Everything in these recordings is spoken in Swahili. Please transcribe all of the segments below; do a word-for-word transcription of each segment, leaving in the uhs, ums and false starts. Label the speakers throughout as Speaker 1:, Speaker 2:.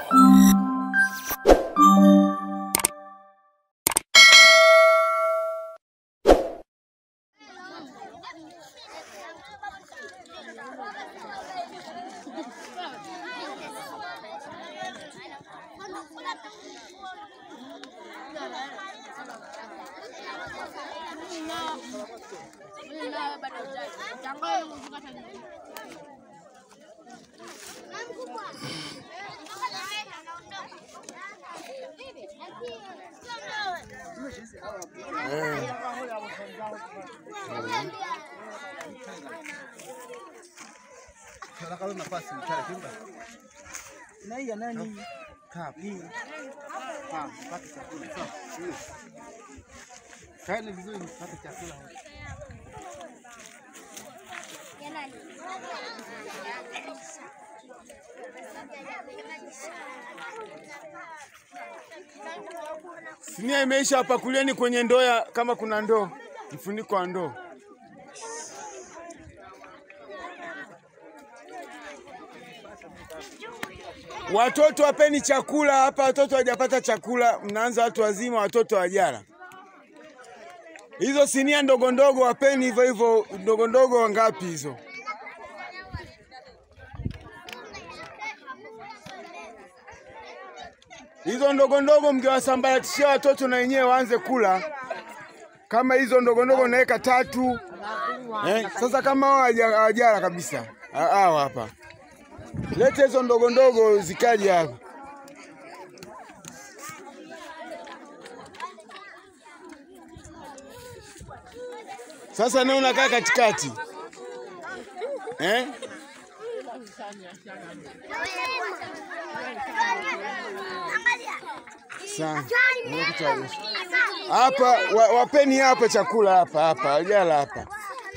Speaker 1: Kalau nafasi mchana kimba. Na hii nani? Kapi. Ah, pata chakula. Sawa. Kaeni vizuri mpate chakula. Ya nani?
Speaker 2: Sinia imeisha hapa, kulieni kwenye ndoo kama kuna ndoo. Mfuniko wa ndoo. Watoto wapeni chakula hapa, watoto hawajapata chakula, mnaanza watu wazima, watoto wajala. Hizo sinia ndogo ndogo wapeni hivyo hivyo, ndogo ndogo wangapi hizo? Hizo ndogo ndogo mngewasambaratishia watoto na wenyewe waanze kula. Kama hizo ndogo ndogo naweka tatu. Eh, sasa kama hao hawajala kabisa. Hao hapa. Lete hizo ndogo ndogo zikaje hapa. Sasa na unakaa katikati. Eh? Hapa wapeni hapa chakula hapa hapa, wajala hapa.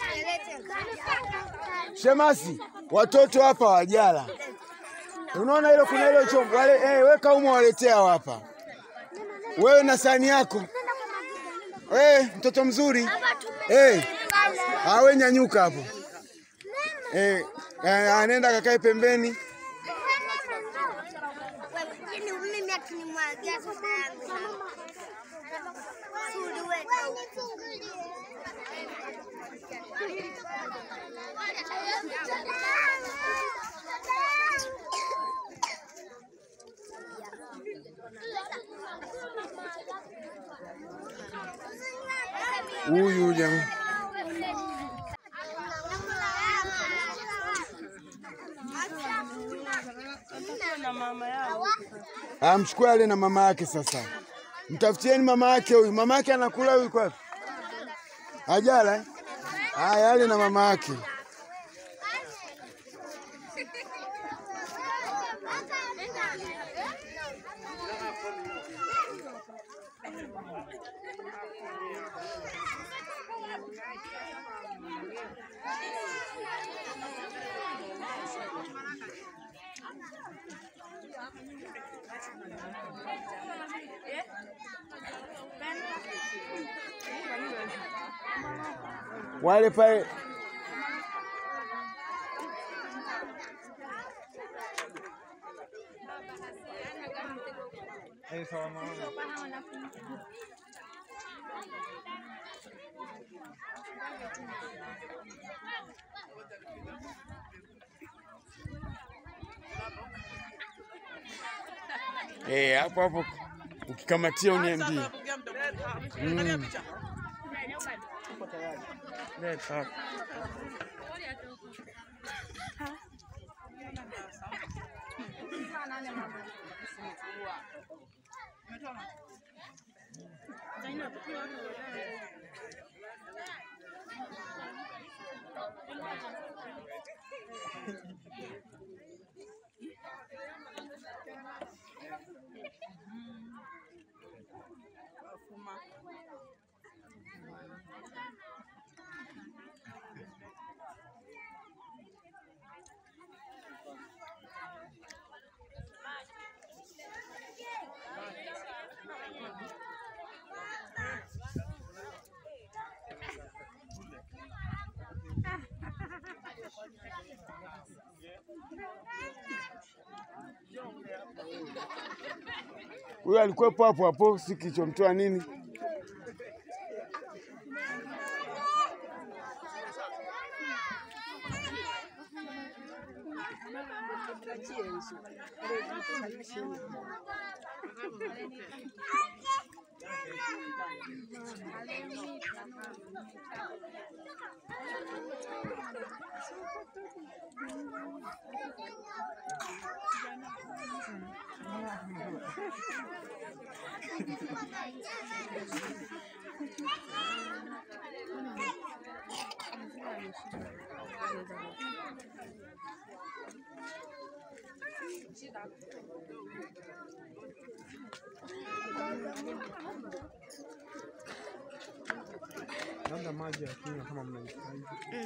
Speaker 2: Shemasi, watoto hapa wajala. Unaona hilo kuna hilo chombo wale eh, weka humo waletea hapa. Wewe na sahani yako. Eh, mtoto mzuri. Eh. Awe nyanyuka hapo. Eh, anaenda kakae pembeni. Huyu jamaa. Ah, mchukue ale na mama yake sasa. Mtafutieni mama yake huyu. Mama yake anakula huyu kwa wapi? Hajala eh? Ah, yale na mama yake. Wale pale eh, sawa mama. Eh, hapo hapo ukikamatia uniambie. Mm. Leta. Ha ha ha ha. Huyo alikuwepo hapo hapo, si kilichomtoa nini?
Speaker 1: Labda maji ya kunywa kama mnahitaji.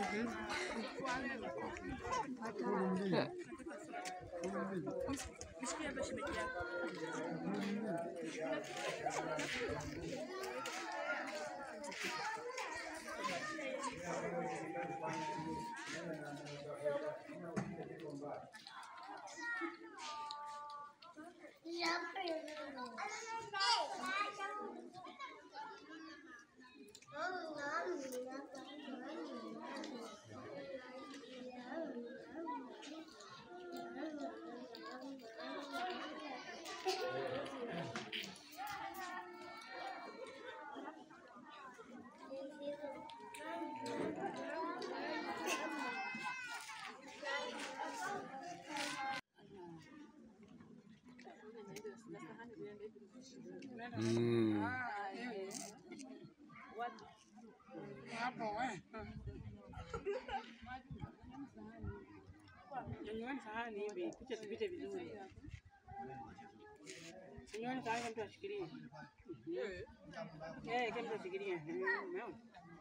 Speaker 2: Mm.
Speaker 3: Nyanyuani sahani hivi, picha tupite vizuri. Nyanyuani sahani mtu ashikilie. Eh, kama mtu ashikilie. Umeona?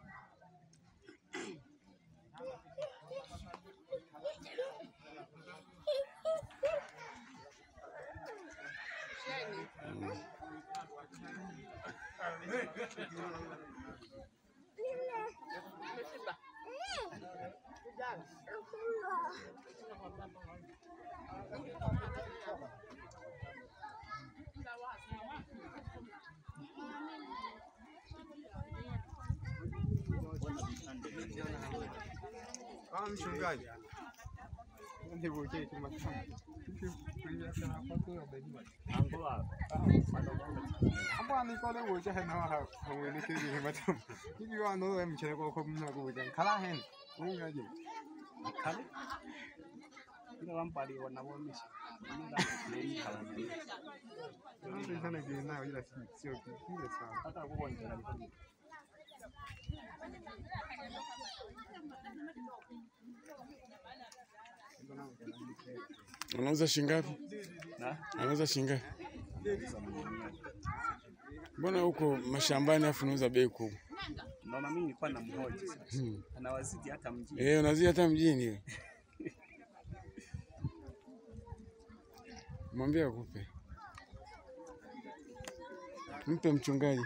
Speaker 1: Kama mchungaji. Ndio je kama Hapa ni kole woje hena ha hawele ke ni matam. Ki wa no em chele ko ko mna ko woje. Kala hen. Ungaje. Kale. Ina wampali wana wonisha. Ndio kala. Ndio sana ke na ila sio kile sana. Hata kwa nje.
Speaker 2: Anauza shingapi? Na? Anauza shingapi? Mbona huko mashambani afu unauza bei kubwa?
Speaker 4: Naona mimi nilikuwa na mhoji sasa. Hmm. Anawazidi hata mjini.
Speaker 2: Eh, unazidi hata mjini wewe. Mwambie akupe. Mpe mchungaji.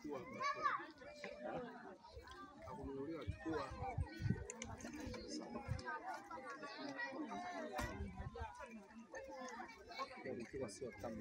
Speaker 1: Sio kama